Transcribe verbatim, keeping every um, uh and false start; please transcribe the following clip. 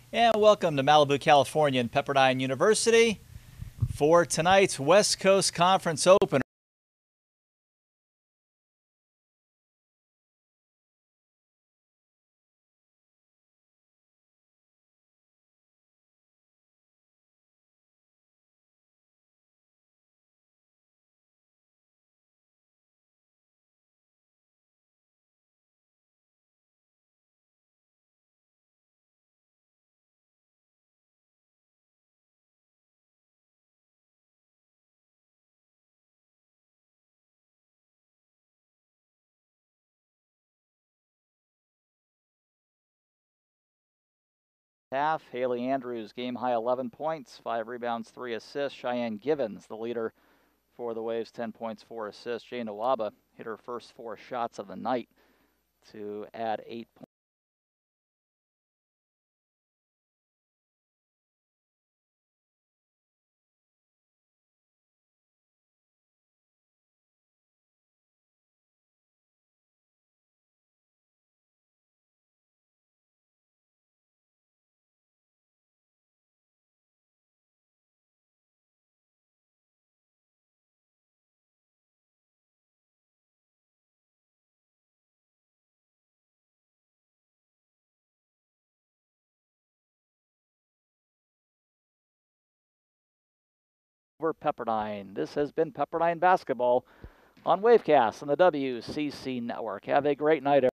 And welcome to Malibu, California and Pepperdine University for tonight's West Coast Conference opener. Half, Haley Andrews, game high eleven points, five rebounds, three assists. Cheyenne Givens, the leader for the Waves, ten points, four assists. Jane Nawaba hit her first four shots of the night to add eight points. Over Pepperdine. This has been Pepperdine Basketball on Wavecast on the W C C Network. Have a great night, everyone.